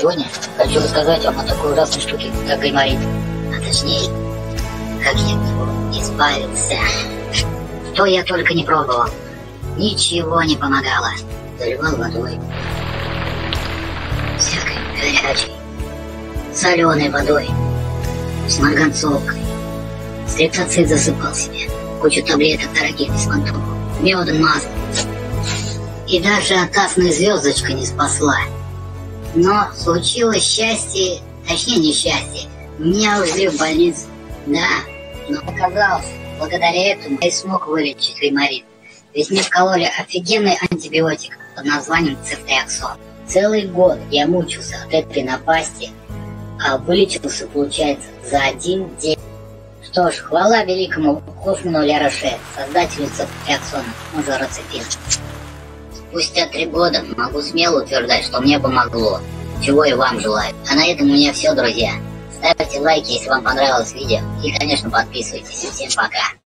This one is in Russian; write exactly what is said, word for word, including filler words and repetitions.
Сегодня хочу рассказать вам о такой ужасной штуке, как гайморит. А точнее, как я от него избавился. Что я только не пробовал. Ничего не помогало. Заливал водой. Всякой горячей. Соленой водой. С марганцовкой. Стриптоцит засыпал себе. Кучу таблеток дорогих беспонтовых. Медом мазал. И даже атасная звездочка не спасла. Но случилось счастье, точнее несчастье. Меня увезли в больницу. Да, но оказалось, благодаря этому я и смог вылечить гайморит. Ведь мне вкололи офигенный антибиотик под названием цефтриаксон. Целый год я мучился от этой напасти, а вылечился, получается, за один день. Что ж, хвала великому Хоффману Ля Роше, создателю цефтриаксона, он же рецепин. Спустя три года могу смело утверждать, что мне помогло, чего и вам желаю. А на этом у меня все, друзья. Ставьте лайки, если вам понравилось видео, и, конечно, подписывайтесь. Всем пока!